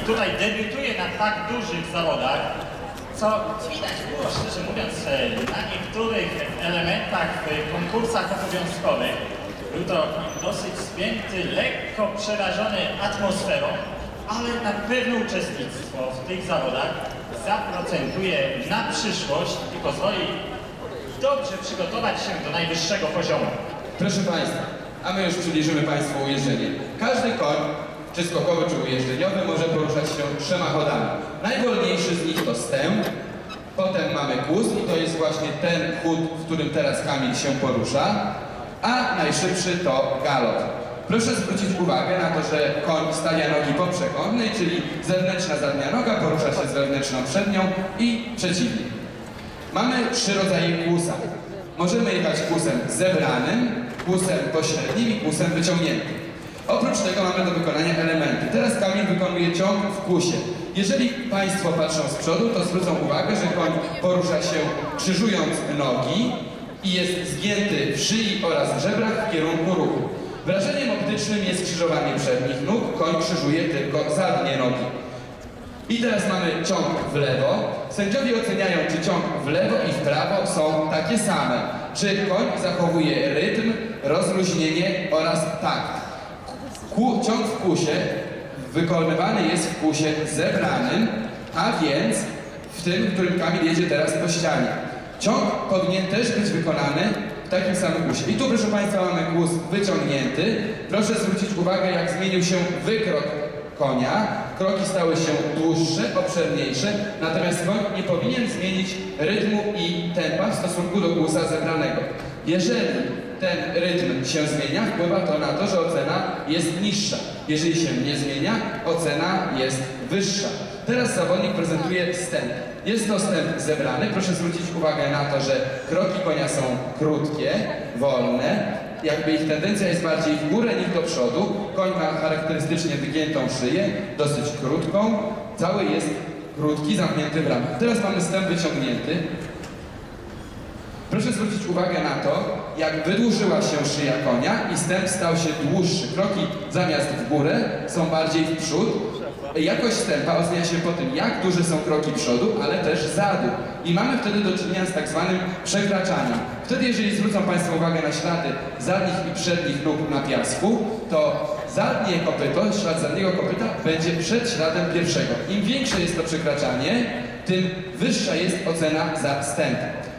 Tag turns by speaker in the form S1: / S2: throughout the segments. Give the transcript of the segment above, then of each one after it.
S1: tutaj debiutuje na tak dużych zawodach, co widać było, szczerze mówiąc, na niektórych elementach w konkursach obowiązkowych. Był to dosyć spięty, lekko przerażony atmosferą, ale na pewno uczestnictwo w tych zawodach zaprocentuje na przyszłość i pozwoli dobrze przygotować się do najwyższego poziomu.
S2: Proszę Państwa, a my już przybliżymy Państwu ujeżdżenie. Każdy koń, czy skokowy, czy ujeżdżeniowy, może poruszać się 3 chodami. Najwolniejszy z nich to stęp, potem mamy kłus i to jest właśnie ten chód, w którym teraz Kamil się porusza, a najszybszy to galop. Proszę zwrócić uwagę na to, że koń stawia nogi poprzekątnej, czyli zewnętrzna zadnia noga porusza się z wewnętrzną przednią i przeciwnie. Mamy 3 rodzaje kłusa. Możemy jechać kłusem zebranym, kłusem pośrednim i kłusem wyciągniętym. Oprócz tego mamy do wykonania elementy. Teraz Kamil wykonuje ciąg w kłusie. Jeżeli Państwo patrzą z przodu, to zwrócą uwagę, że koń porusza się krzyżując nogi i jest zgięty w szyi oraz w żebrach w kierunku ruchu. Wrażeniem optycznym jest krzyżowanie przednich nóg, koń krzyżuje tylko zadnie nogi. I teraz mamy ciąg w lewo. Sędziowie oceniają, czy ciąg w lewo i w prawo są takie same. Czy koń zachowuje rytm, rozluźnienie oraz takt. Ciąg w kłusie wykonywany jest w kłusie zebranym, a więc w tym, w którym Kamil jedzie teraz po ścianie. Ciąg powinien też być wykonany w takim samym kłusie. I tu, proszę Państwa, mamy kłus wyciągnięty. Proszę zwrócić uwagę, jak zmienił się wykrok konia. Kroki stały się dłuższe, obszerniejsze, natomiast koń nie powinien zmienić rytmu i tempa w stosunku do kłusa zebranego. Jeżeli ten rytm się zmienia, wpływa to na to, że ocena jest niższa. Jeżeli się nie zmienia, ocena jest wyższa. Teraz zawodnik prezentuje stęp. Jest to stęp zebrany. Proszę zwrócić uwagę na to, że kroki konia są krótkie, wolne. Jakby ich tendencja jest bardziej w górę niż do przodu. Koń ma charakterystycznie wygiętą szyję, dosyć krótką. Cały jest krótki, zamknięty w ramach. Teraz mamy stęp wyciągnięty. Proszę zwrócić uwagę na to, jak wydłużyła się szyja konia i stęp stał się dłuższy. Kroki zamiast w górę są bardziej w przód. Jakość stępa ocenia się po tym, jak duże są kroki przodu, ale też zadu. I mamy wtedy do czynienia z tak zwanym przekraczaniem. Wtedy, jeżeli zwrócą Państwo uwagę na ślady zadnich i przednich nóg na piasku, to zadnie kopyto, ślad zadniego kopyta będzie przed śladem pierwszego. Im większe jest to przekraczanie, tym wyższa jest ocena za stęp.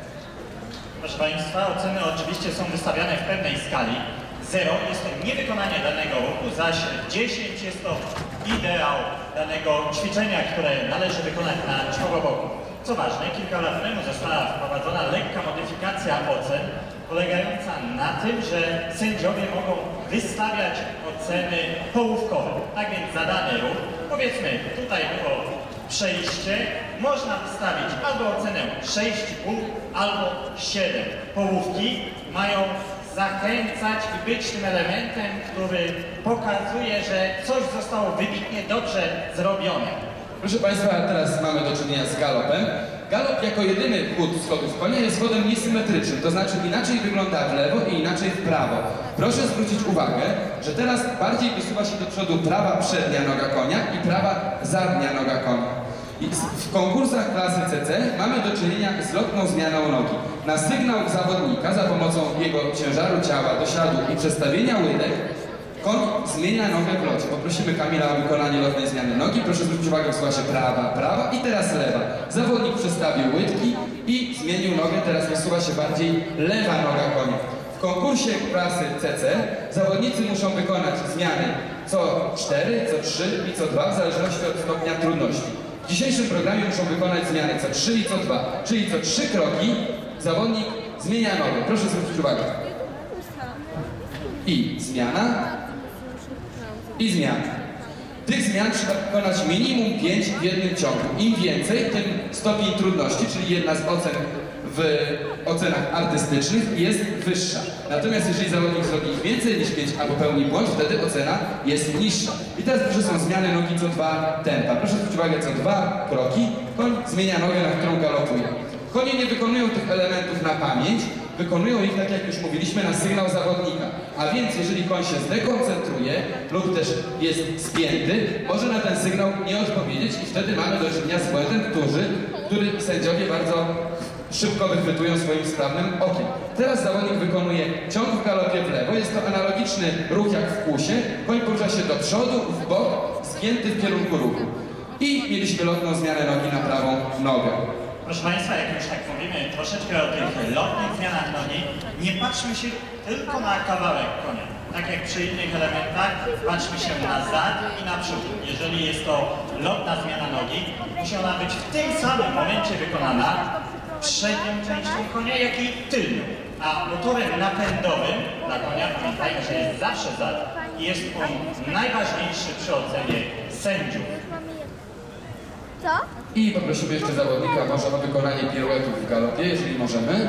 S1: Proszę Państwa, oceny oczywiście są wystawiane w pewnej skali. 0 jest to niewykonanie danego ruchu, zaś 10 jest to ideał danego ćwiczenia, które należy wykonać na czworoboku. Co ważne, kilka lat temu została wprowadzona lekka modyfikacja ocen, polegająca na tym, że sędziowie mogą wystawiać oceny połówkowe. Tak więc za dany ruch, powiedzmy tutaj było przejście, można wystawić albo ocenę 6,5, albo 7. Połówki mają zachęcać i być tym elementem, który pokazuje, że coś zostało wybitnie dobrze zrobione.
S2: Proszę Państwa, teraz mamy do czynienia z galopem. Galop jako jedyny chód schodów konia jest chodem niesymetrycznym, to znaczy inaczej wygląda w lewo i inaczej w prawo. Proszę zwrócić uwagę, że teraz bardziej wysuwa się do przodu prawa przednia noga konia i prawa zadnia noga konia. I w konkursach klasy CC mamy do czynienia z lotną zmianą nogi. Na sygnał zawodnika za pomocą jego ciężaru ciała do śladu i przestawienia łydek koń zmienia nogę w locie. Poprosimy Kamila o wykonanie lotnej zmiany nogi. Proszę zwrócić uwagę, wsuwa się prawa i teraz lewa. Zawodnik przestawił łydki i zmienił nogę, teraz wysuwa się bardziej lewa noga konia. W konkursie klasy CC zawodnicy muszą wykonać zmiany co 4, co 3 i co 2 w zależności od stopnia trudności. W dzisiejszym programie muszą wykonać zmiany co 3 i co 2, czyli co 3 kroki zawodnik zmienia nogę. Proszę zwrócić uwagę. I zmiana. I zmiana. Tych zmian trzeba wykonać minimum 5 w jednym ciągu. Im więcej, tym stopień trudności, czyli jedna z ocen w ocenach artystycznych jest wyższa. Natomiast jeżeli zawodnik zrobi ich więcej niż 5 albo pełni błąd, wtedy ocena jest niższa. I teraz proszę, są zmiany nogi co 2 tempa. Proszę zwrócić uwagę, co 2 kroki koń zmienia nogę, na którą galopuje. Konie nie wykonują tych elementów na pamięć, wykonują ich, tak jak już mówiliśmy, na sygnał zawodnika. A więc jeżeli koń się zdekoncentruje lub też jest spięty, może na ten sygnał nie odpowiedzieć i wtedy mamy do czynienia z błędem, który sędziowie bardzo szybko wychwytują swoim sprawnym okiem. Teraz zawodnik wykonuje ciąg w galopie w lewo. Jest to analogiczny ruch jak w kłusie. Koń porusza się do przodu, w bok, zgięty w kierunku ruchu. I mieliśmy lotną zmianę nogi na prawą nogę.
S1: Proszę Państwa, jak już tak mówimy troszeczkę o tych lotnych zmianach nogi, nie patrzmy się tylko na kawałek konia. Tak jak przy innych elementach, patrzmy się na zad i na przód. Jeżeli jest to lotna zmiana nogi, musi ona być w tym samym momencie wykonana przednią częścią konia, jak i tylnią. A motorem napędowym dla konia, pamiętajmy, że jest zawsze zad i jest on najważniejszy przy ocenie sędziów.
S3: Co?
S2: I poprosimy jeszcze zawodnika może o wykonanie piruetów w galopie, jeżeli możemy.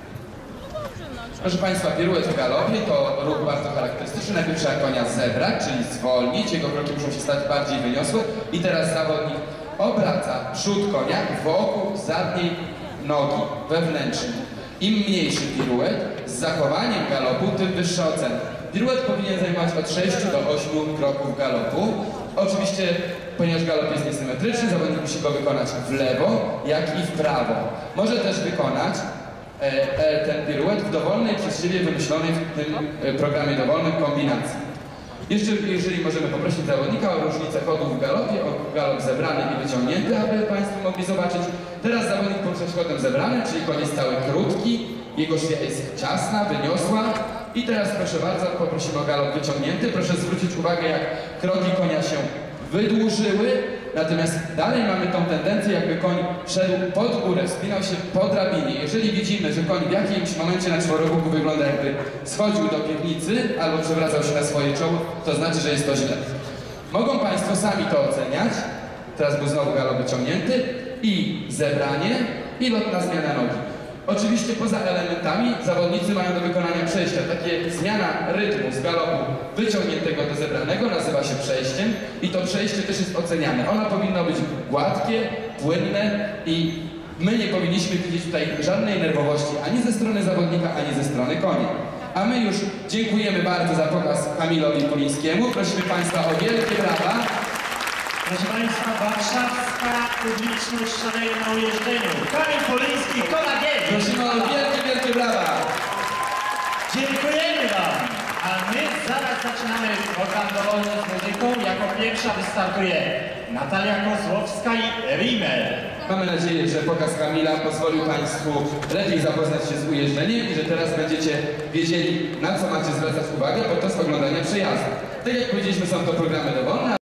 S2: Proszę Państwa, piruet w galopie to ruch bardzo charakterystyczny. Najpierw trzeba konia zebrać, czyli zwolnić. Jego kroki muszą się stać bardziej wyniosłe. I teraz zawodnik obraca przód konia wokół zadniej nogi wewnętrznej. Im mniejszy piruet z zachowaniem galopu, tym wyższa ocena. Piruet powinien zajmować od 6 do 8 kroków galopu. Oczywiście, ponieważ galop jest niesymetryczny, zawodnik musi go wykonać w lewo, jak i w prawo. Może też wykonać ten piruet w dowolnej przez siebie wymyślonej w tym programie dowolnym kombinacji. Jeszcze, jeżeli możemy poprosić zawodnika o różnicę chodów w galopie, o galop zebrany i wyciągnięty, aby Państwo mogli zobaczyć. Teraz zawodnik porusza się chodem zebranym, czyli koń jest cały krótki, jego szwia jest ciasna, wyniosła. I teraz proszę bardzo, poprosimy o galop wyciągnięty. Proszę zwrócić uwagę, jak kroki konia się wydłużyły, natomiast dalej mamy tą tendencję, jakby koń szedł pod górę, wspinał się po drabinie. Jeżeli widzimy, że koń w jakimś momencie na czworoboku wygląda, jakby schodził do piwnicy albo przewracał się na swoje czoło, to znaczy, że jest to źle. Mogą Państwo sami to oceniać. Teraz był znowu galop wyciągnięty i zebranie i lotna zmiana nogi. Oczywiście poza elementami zawodnicy mają do wykonania przejścia. Takie zmiana rytmu z galopu wyciągniętego do zebranego nazywa się przejściem i to przejście też jest oceniane. Ono powinno być gładkie, płynne i my nie powinniśmy widzieć tutaj żadnej nerwowości ani ze strony zawodnika, ani ze strony konia. A my już dziękujemy bardzo za pokaz Kamilowi Polińskiemu. Prosimy Państwa o wielkie brawa.
S1: Proszę Państwa, warszawska publiczność szaleje na ujeżdżeniu. Kamil Poliński, Kolagień!
S2: Prosimy o wielkie, wielkie brawa.
S1: Dziękujemy Wam! A my zaraz zaczynamy program dowolny z muzyką. Jako pierwsza wystartuje Natalia Kozłowska i Rimmel.
S2: Mamy nadzieję, że pokaz Kamila pozwolił Państwu lepiej zapoznać się z ujeżdżeniem i że teraz będziecie wiedzieli, na co macie zwracać uwagę podczas oglądania przejazdu. Tak jak powiedzieliśmy, są to programy dowolne.